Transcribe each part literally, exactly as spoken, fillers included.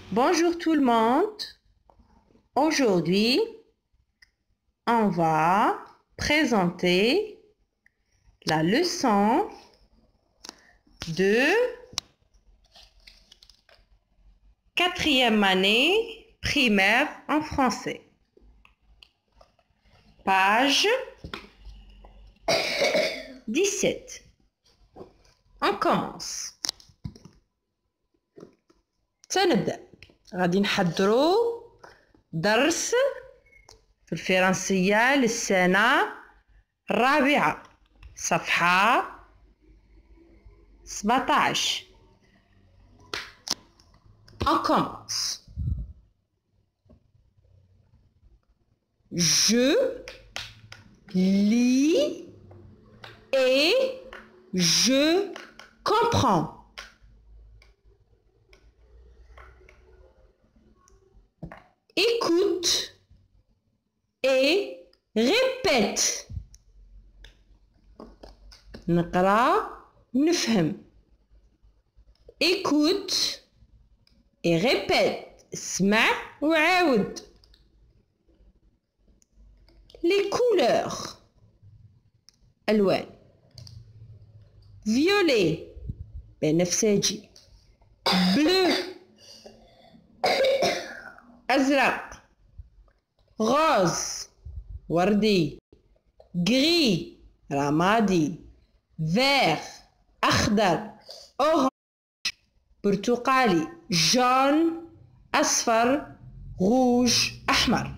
Bonjour tout le monde. Aujourd'hui, on va présenter la leçon de quatrième année primaire en français. Page dix-sept. On commence. سنبدأ. غادي نحضروا درس في الفرنسية للسنة الرابعة صفحة سبعة عشر. On commence. Je lis et je comprends. Écoute et répète. نقرأ نفهم. Écoute et répète. اسمع وعاود. Les couleurs. ألوان. Violet بنفسجي. Bleu أزرق. غاز وردي. gris رمادي. vert أخضر. orange برتقالي. jaune أصفر. rouge أحمر.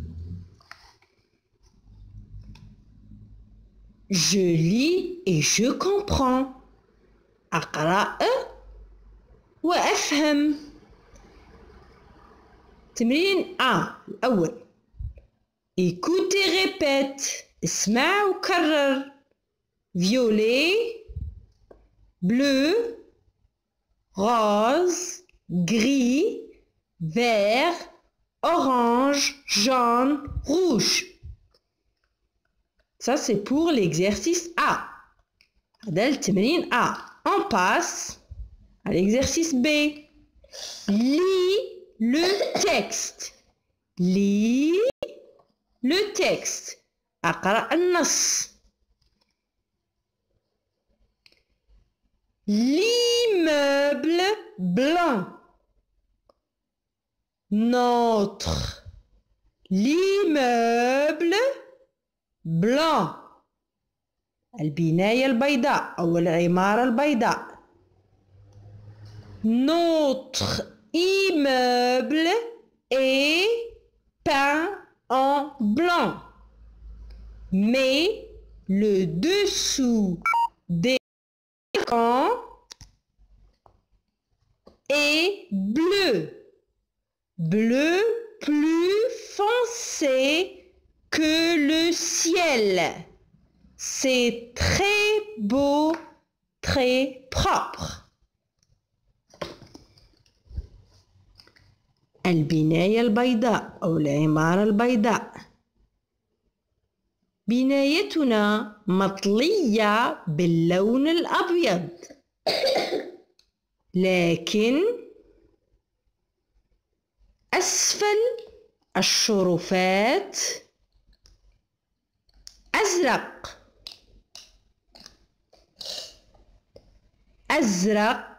Je lis et je comprends. أقرأ وأفهم. تمرين A الأول. Écoute et répète. اسمع وكرر. Violet, bleu, rose, gris, vert, orange, jaune, rouge. Ça c'est pour l'exercice A. هذا التمرين A. On passe à l'exercice B. Lis le texte. Lis le texte. أقرأ النص. L'immeuble blanc. Notre. L'immeuble blanc. البناية البيضاء أو العمارة البيضاء. Notre immeuble est peint en blanc. Mais le dessous des balcons est bleu. Bleu plus foncé que le ciel. C'est très beau, très propre. البناية البيضاء أو العمارة البيضاء. بنايتنا مطلية باللون الأبيض. لكن أسفل الشرفات أزرق. أزرق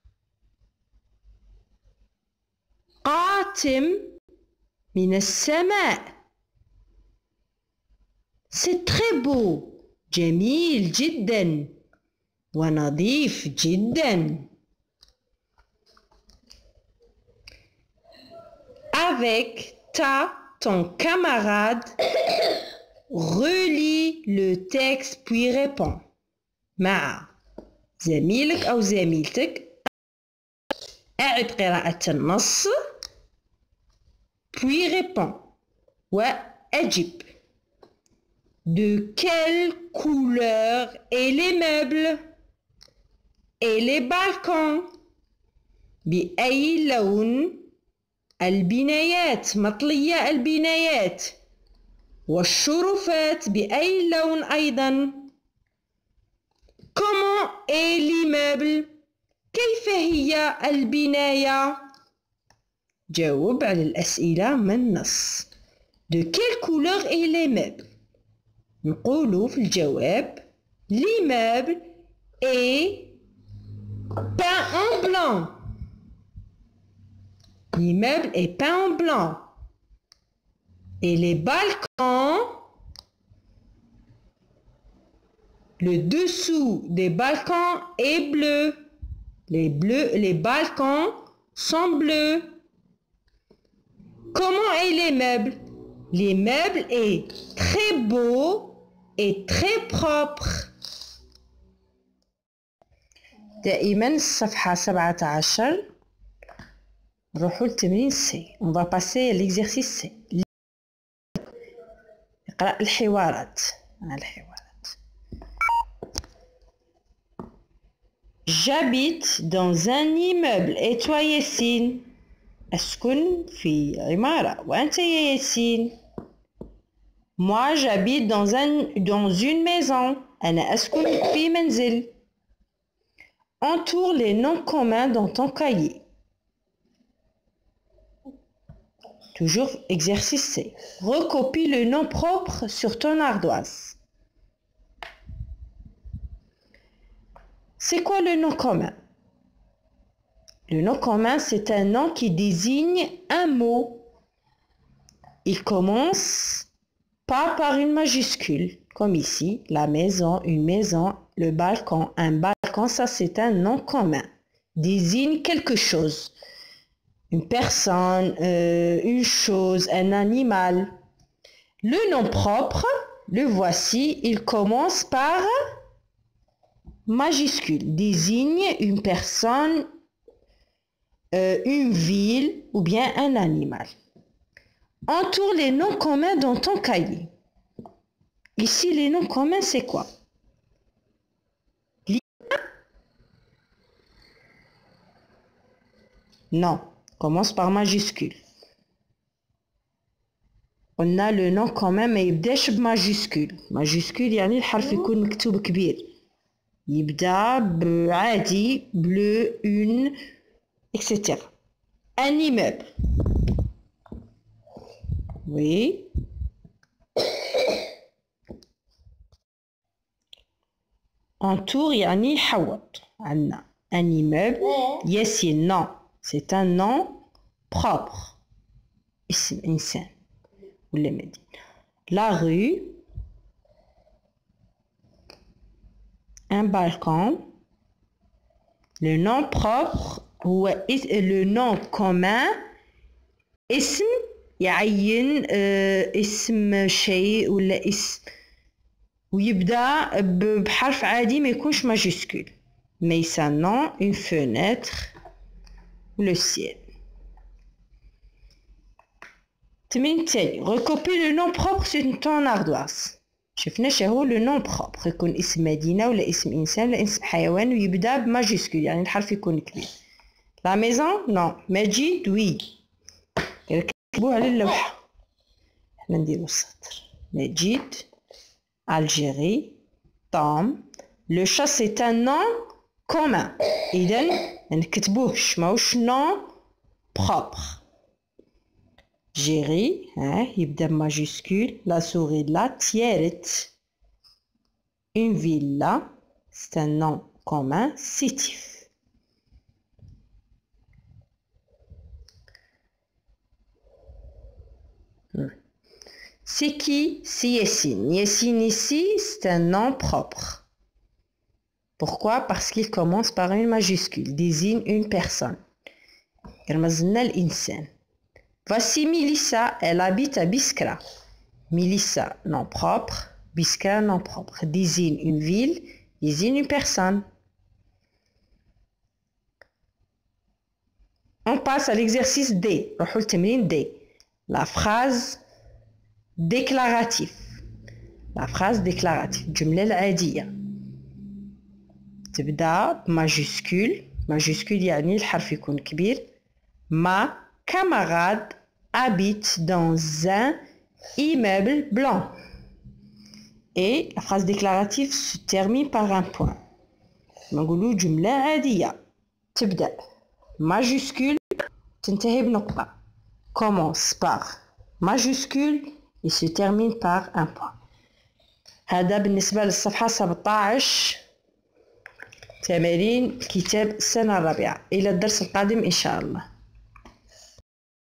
قاتم من السماء. C'est très beau. جميل جدا ونظيف جدا. Avec ta, ton camarade, relis le texte puis réponds. مع زميلك أو زميلتك أعد قراءة النص puis réponds وأجب. De quelle couleur est les meubles et les balcons؟ بأي لون البنايات؟ مطلية البنايات. والشرفات بأي لون أيضا؟ Comment est l'immeuble؟ كيف هي البناية؟ جاوب على الأسئلة من النص. De quelle couleur est l'immeuble? نقولوا في الجواب l'immeuble est peint en blanc. L'immeuble est peint en blanc. Et les balcons, le dessous des balcons est bleu. Les bleus, les balcons sont bleus. Comment est l'immeuble? L'immeuble est très beau et très propre. دائما الصفحة سبعة عشر نروحوا لتمرين سي. On va passer à l'exercice C. اقرأ الحوارات. الحوارات. J'habite dans un immeuble. Et toi Yassine? أسكن في عمارة. وأنت يا ياسين؟ Moi j'habite dans un dans une maison. أنا أسكن في منزل. Entoure les noms communs dans ton cahier. Toujours exercice C. Recopie le nom propre sur ton ardoise. C'est quoi le nom commun? Le nom commun, c'est un nom qui désigne un mot. Il commence pas par une majuscule, comme ici, la maison, une maison, le balcon, un balcon, ça c'est un nom commun. Désigne quelque chose. Une personne, euh, une chose, un animal. Le nom propre, le voici, il commence par majuscule. Désigne une personne, euh, une ville ou bien un animal. Entoure les noms communs dans ton cahier. Ici, les noms communs, c'est quoi? Non, commence par majuscule. On a le nom commun ما يبداش بماجيسكول. ماجيسكول يعني الحرف يكون مكتوب كبير. يبدا بعادي bleu, une, et cetera. Un immeuble. Oui. Entoure يعني يحوط. عندنا un immeuble. Yassine, non. C'est un nom propre. اسم إنسان ولا مدينة. La rue. Un balcon. Le nom propre هو le nom commun. اسم يعين اسم شيء ولا اسم ويبدأ بحرف عادي ما يكونش ماجيسكول. Mais c'est non, une fenêtre ou le ciel. تمرين تاني. Recopie le nom propre sur ton ardoise. شفنا شهو le nom propre يكون اسم مدينة ولا اسم إنسان ولا اسم حيوان ويبدأ بماجيسكول يعني الحرف يكون كبير. La maison non. مجيد oui. كتبوه على اللوحة. احنا نديرو السطر. مجيد. Algérie. Tom. Le chat c'est un nom commun. إذا ما نكتبوهش ماهوش nom propre. Géry, hein, يبدأ majuscule. La souris là, Tieret. Une villa, c'est un nom commun, Sétif. C'est qui? C'est Yassine. Yassine ici, c'est un nom propre. Pourquoi? Parce qu'il commence par une majuscule, désigne une personne. رمزنا الإنسان. Voici Mélissa, elle habite à Biskra. Mélissa, nom propre. Biskra, nom propre. Désigne une ville, désigne une personne. On passe à l'exercice D. D. La phrase déclarative. La phrase déclarative. الجملة العادية. تبدأ بماجيسكول. ماجيسكول يعني الحرف يكون كبير. Ma camarade habite dans un immeuble blanc. Et la phrase déclarative se termine par un point. نقولوا جملة عادية. تبدأ majuscule تنتهي بنقطة. commence par majuscule et se termine par un point. هذا بالنسبة للصفحة سبعة عشر تمارين كتاب السنة الرابعة. إلى الدرس القادم إن شاء الله.